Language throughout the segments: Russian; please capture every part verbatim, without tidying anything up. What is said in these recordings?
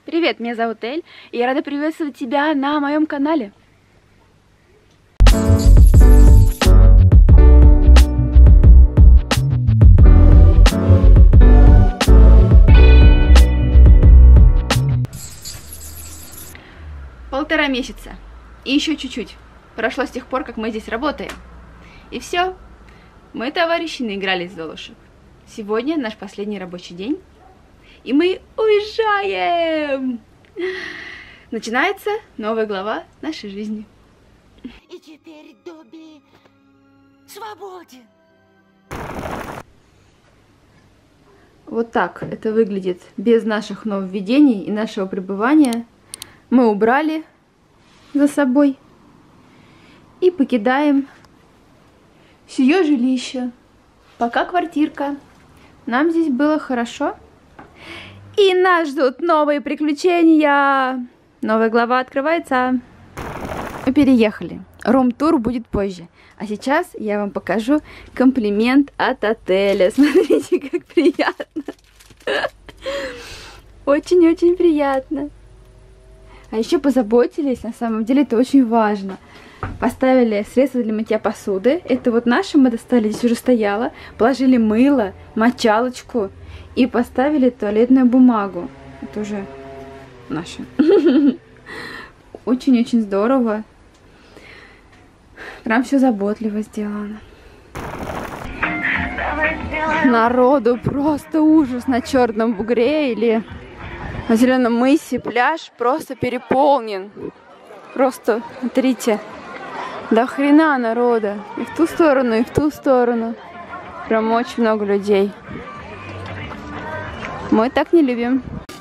Привет, меня зовут Эль, и я рада приветствовать тебя на моем канале. Полтора месяца, и еще чуть-чуть прошло с тех пор, как мы здесь работаем. И все, мы, товарищи, наигрались в Золушек. Сегодня наш последний рабочий день, и мы уезжаем! Начинается новая глава нашей жизни. И теперь Добби свободен. Вот так это выглядит без наших нововведений и нашего пребывания. Мы убрали за собой и покидаем сие жилище. Пока квартирка. Нам здесь было хорошо. И нас ждут новые приключения. Новая глава открывается. Мы переехали. Рум-тур будет позже. А сейчас я вам покажу комплимент от отеля. Смотрите, как приятно. Очень-очень приятно. А еще позаботились, на самом деле это очень важно. Поставили средства для мытья посуды. Это вот наше мы достали, здесь уже стояло. Положили мыло, мочалочку. И поставили туалетную бумагу. Это уже наше. Очень-очень здорово. Прям все заботливо сделано. Народу просто ужас на Черном бугре или на Зеленом мысе. Пляж просто переполнен. Просто, смотрите, до хрена народа. И в ту сторону, и в ту сторону. Прям очень много людей. Мы так не любим.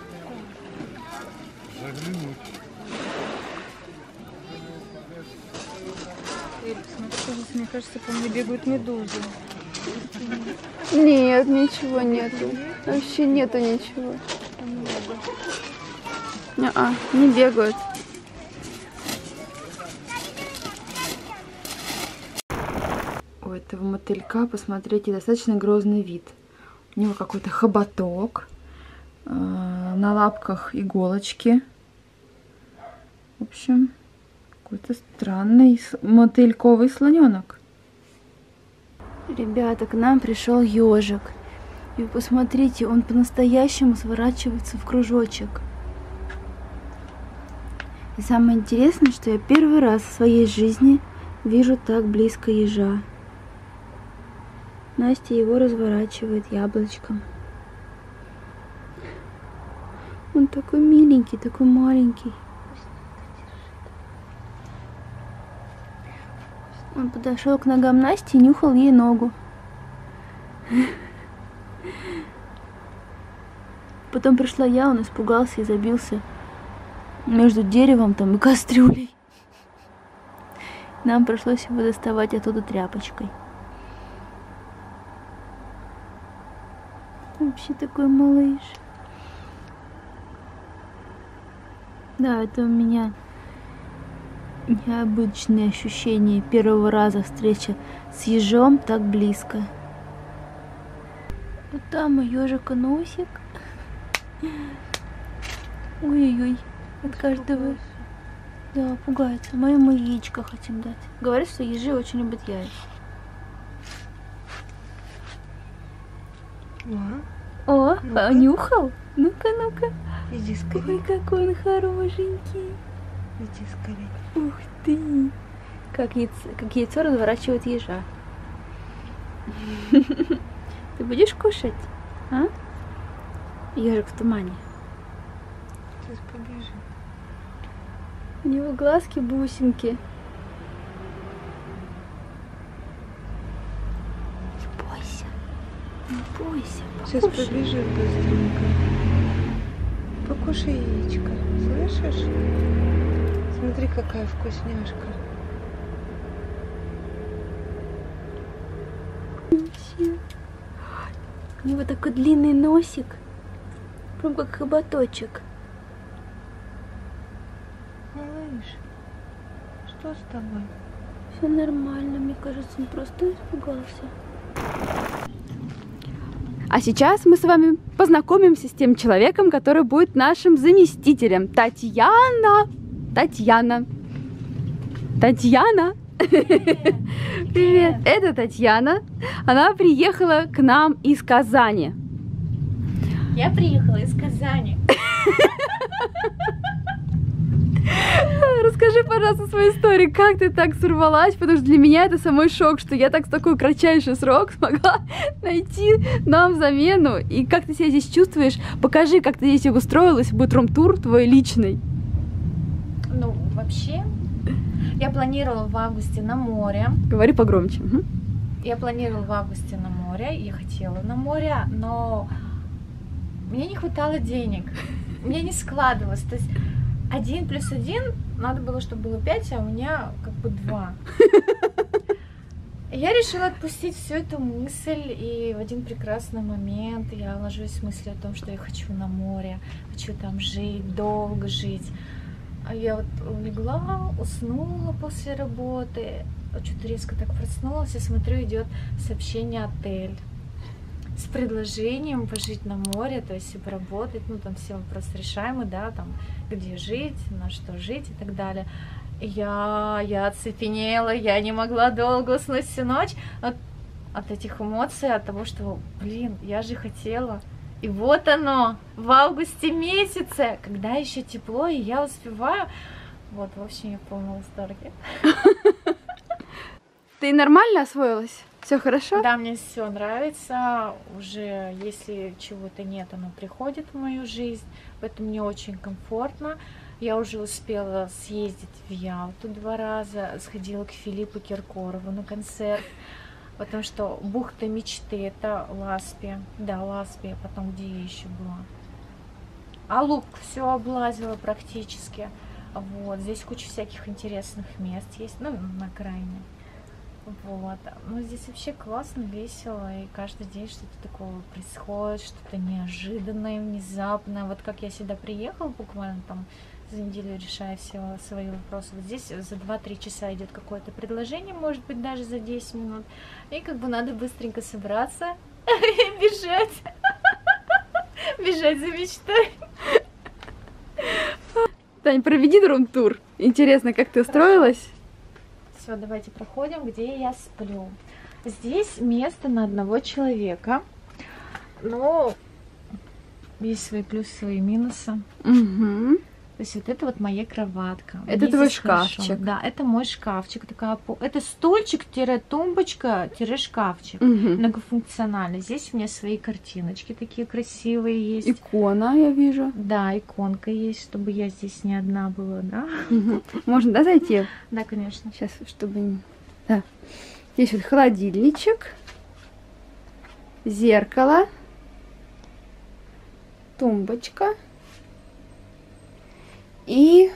Мне кажется, по мне бегают медузы. Нет, ничего нету. Вообще нету ничего. А, не бегают. У этого мотылька, посмотрите, достаточно грозный вид. У него какой-то хоботок, э, на лапках иголочки. В общем, какой-то странный мотыльковый слоненок. Ребята, к нам пришел ежик. И посмотрите, он по-настоящему сворачивается в кружочек. И самое интересное, что я первый раз в своей жизни вижу так близко ежа. Настя его разворачивает яблочком. Он такой миленький, такой маленький. Он подошел к ногам Насти и нюхал ей ногу. Потом пришла я, он испугался и забился между деревом там и кастрюлей. Нам пришлось его доставать оттуда тряпочкой. Вообще такой малыш. Да, это у меня необычные ощущения первого раза встреча с ежом так близко. Вот там у ежика носик. Ой-ой-ой, от каждого. Да, пугается. Мы ему яичко хотим дать. Говорят, что ежи очень любят яйца. О, О, ну-ка. понюхал? Ну-ка, ну-ка. иди скорее. Ой, какой он хорошенький. Иди скорее. Ух ты. Как яйцо, как яйцо разворачивает ежа. Ты будешь кушать? А? Ежик в тумане. Сейчас побежим. У него глазки бусинки. Не бойся. Не бойся. Сейчас покушай. побежим быстренько. Покушай яичко. Слышишь? Смотри, какая вкусняшка. У него такой длинный носик. Прям как хоботочек. Малыш, что с тобой? Все нормально, мне кажется, он просто испугался. А сейчас мы с вами познакомимся с тем человеком, который будет нашим заместителем. Татьяна. Татьяна. Татьяна. Привет. Привет. Это Татьяна. Она приехала к нам из Казани. Я приехала из Казани. Расскажи, пожалуйста, свою историю, как ты так сорвалась, потому что для меня это самый шок, что я так в такой кратчайший срок смогла найти нам замену. И как ты себя здесь чувствуешь? Покажи, как ты здесь обустроилась, будет рум-тур твой личный. Ну, вообще, я планировала в августе на море. Говори погромче. Угу. Я планировала в августе на море, я хотела на море, но мне не хватало денег, мне не складывалось. То есть один плюс один, надо было, чтобы было пять, а у меня как бы два. Я решила отпустить всю эту мысль, и в один прекрасный момент я ложусь с мыслью о том, что я хочу на море, хочу там жить, долго жить. А я вот легла, уснула после работы, что-то резко так проснулась, и смотрю, идет сообщение «Отель» с предложением пожить на море, то есть и поработать, ну там все вопросы решаемы, да, там где жить, на что жить и так далее. Я, я оцепенела, я не могла долго уснуть всю ночь от, от этих эмоций, от того, что, блин, я же хотела. И вот оно, в августе месяце, когда еще тепло, и я успеваю. Вот, в общем, я в полном восторге. Ты нормально освоилась? Все хорошо? Да, мне все нравится. Уже если чего-то нет, оно приходит в мою жизнь. Поэтому мне очень комфортно. Я уже успела съездить в Ялту два раза. Сходила к Филиппу Киркорову на концерт. Потому что бухта мечты — это Ласпия. Да, Ласпия. Потом где я еще была? Алуп все облазила практически. Вот. Здесь куча всяких интересных мест есть. Ну, на окраине. Вот. Ну, здесь вообще классно, весело, и каждый день что-то такое происходит, что-то неожиданное, внезапное. Вот как я сюда приехала, буквально там за неделю решая все свои вопросы. Вот здесь за два-три часа идет какое-то предложение, может быть, даже за десять минут. И как бы надо быстренько собраться и бежать. Бежать за мечтой. Тань, проведи рум-тур. Интересно, как ты устроилась? Все, давайте проходим, где я сплю. Здесь место на одного человека, но есть свои плюсы, свои минусы. Угу. То есть вот это вот моя кроватка. Это Мне твой здесь шкафчик. хорошо. Да, это мой шкафчик. Такая, это стульчик-тумбочка-шкафчик. Угу. Многофункциональный. Здесь у меня свои картиночки такие красивые есть. Икона, я вижу. Да, иконка есть, чтобы я здесь не одна была, да? Угу. Можно, да, зайти? Да, конечно. Сейчас, чтобы... Да. Здесь вот холодильничек, зеркало, тумбочка и...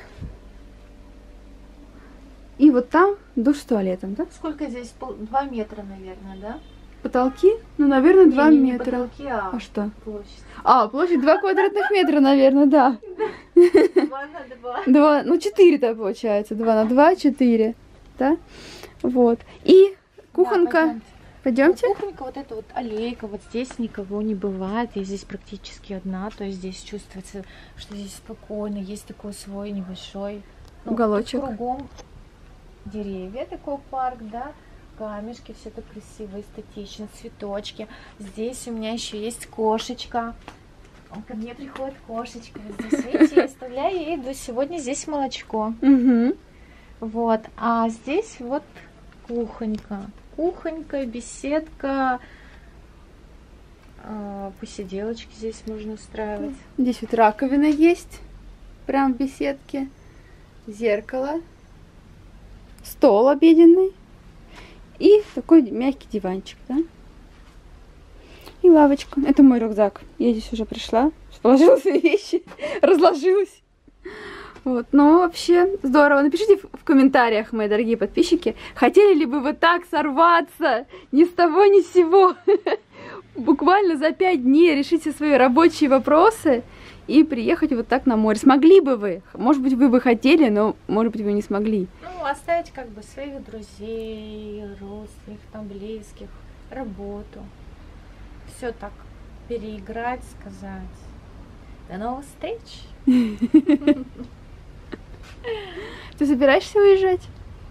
И вот там душ с туалетом, да? Сколько здесь? Пол... Два метра, наверное, да? Потолки? Ну, наверное, два не, не, метра. Не потолки, а, а что? Площадь. А, площадь два квадратных метра, наверное, да. Два на два. Два, ну, четыре-то получается. Два на два, четыре. Да? Вот. И кухонка. Пойдемте. Ну, кухонька, вот эта вот аллейка, вот здесь никого не бывает. Я здесь практически одна, то есть здесь чувствуется, что здесь спокойно. Есть такой свой небольшой ну, уголочек. Кругом деревья, такой парк, да. Камешки, все так красиво, эстетично, цветочки. Здесь у меня еще есть кошечка. Ко мне приходит кошечка. Здесь, видите, я оставляю ей до сегодня здесь молочко. Угу. Вот. А здесь вот кухонька. Кухонька, беседка. Посиделочки здесь можно устраивать. Здесь вот раковина есть. Прям в беседке. Зеркало. Стол обеденный. И такой мягкий диванчик, да? И лавочка. Это мой рюкзак. Я здесь уже пришла, положила свои вещи, разложилась. Вот, но вообще здорово. Напишите в комментариях, мои дорогие подписчики, хотели ли бы вы так сорваться ни с того ни с сего, буквально за пять дней решить все свои рабочие вопросы и приехать вот так на море. Смогли бы вы? Может быть, вы бы хотели, но, может быть, вы не смогли. Ну, оставить как бы своих друзей, родственников, там, близких, работу. Все так переиграть, сказать до новых встреч. Ты собираешься уезжать?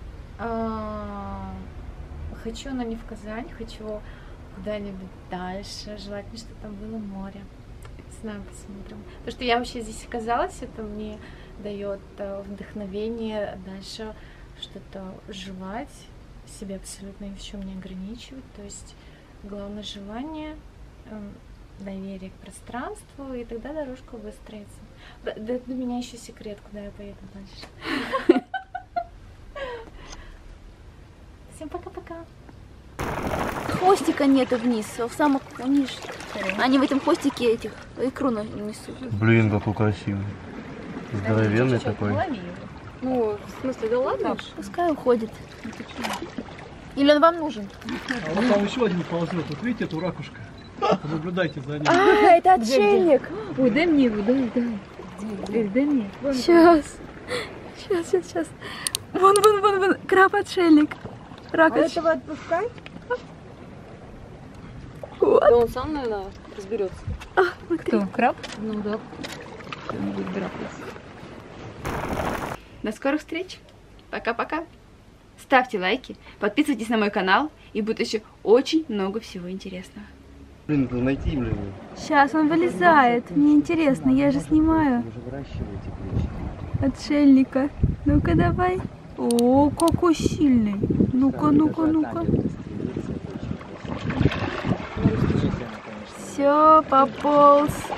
А, Хочу, но не в Казань, хочу куда-нибудь дальше, желательно, чтобы там было море. Не знаю, посмотрим. Потому что я вообще здесь оказалась, это мне дает э, вдохновение дальше что-то желать, себя абсолютно ни в чем не ограничивать. То есть главное желание, э, доверие к пространству, и тогда дорожка выстроится. Да, да, для меня еще секрет, куда я поеду дальше. Всем пока-пока. Хвостика нету вниз, а в самом ниже. Они в этом хвостике этих икру несут. Блин, какой красивый. Здоровенный такой. Ну, в смысле, да ладно? Пускай уходит. Или он вам нужен? А вот там еще один ползет. Вот видите эту ракушку? Наблюдайте за ним. А, это отшельник. Ой, дай мне его, дай, дай. Дай, дай мне. Сейчас. Сейчас, сейчас, сейчас. Вон, вон, вон, вон. Краб-отшельник. Рак. А этого отпускать? Вот. Да он сам, наверное, разберется. А, смотри. Кто? Краб? Ну да. Он будет драпаться. До скорых встреч. Пока-пока. Ставьте лайки, подписывайтесь на мой канал, и будет еще очень много всего интересного. Блин, это найти, блин. Сейчас он вылезает. Мне интересно, я же снимаю. Вы же выращиваете ключики. Отшельника. Ну-ка давай. О, какой сильный. Ну-ка, ну-ка, ну-ка. Все, пополз.